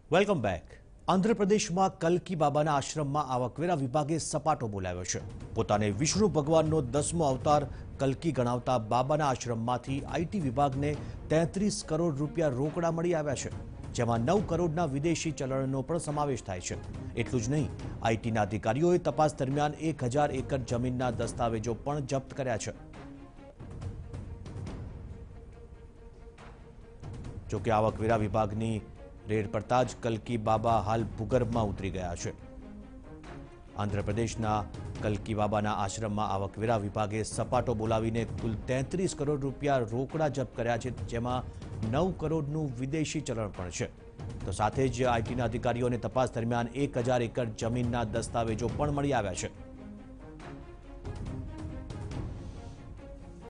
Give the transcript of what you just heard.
Welcome back. Andhra પ્રદેશમાં કલકી બાબાના આશ્રમમાં આવકવેરા વિભાગે સપાટો બોલાવ્યો છે। પોતાને વિષ્ણુ ભગવાનનો 10મો અવતાર કલકી ગણાવતા બાબાના આશ્રમમાંથી આઈટી વિભાગને 33 કરોડ રૂપિયા રોકડા મળી આવ્યા છે, જેમાં 9 કરોડના વિદેશી ચલણનો પણ સમાવેશ થાય છે। એટલું જ નહીં, આઈટીના અધિકારીઓએ તપાસ દરમિયાન 1000 એકર જમીનના દસ્તાવેજો પણ જપ્ત કર્યા છે। જો કે આવકવેરા વિભાગની રેડ પડતા જ કલકી બાબા હાલ ભૂગર્ભમાં ઉતરી ગયા છે। આંધ્ર પ્રદેશના કલકી બાબાના આશ્રમમાં આવકવેરા વિભાગે સપાટો બોલાવીને કુલ 33 કરોડ રૂપિયા રોકડા જપ્ત કર્યા છે, જેમાં 9 કરોડનું વિદેશી ચલણ પણ છે। તો સાથે જ આઈટીના અધિકારીઓને તપાસ દરમિયાન 1000 એકર જમીનના દસ્તાવેજો પણ મળી આવ્યા છે।